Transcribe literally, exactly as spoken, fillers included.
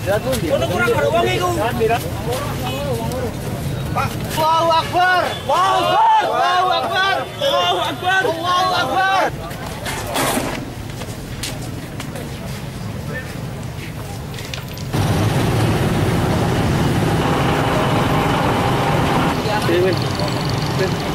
Kuno kurang karo wong iku. Allahu Akbar. Allahu Akbar. Allahu Akbar. Allahu Akbar. Allahu Akbar. Sini,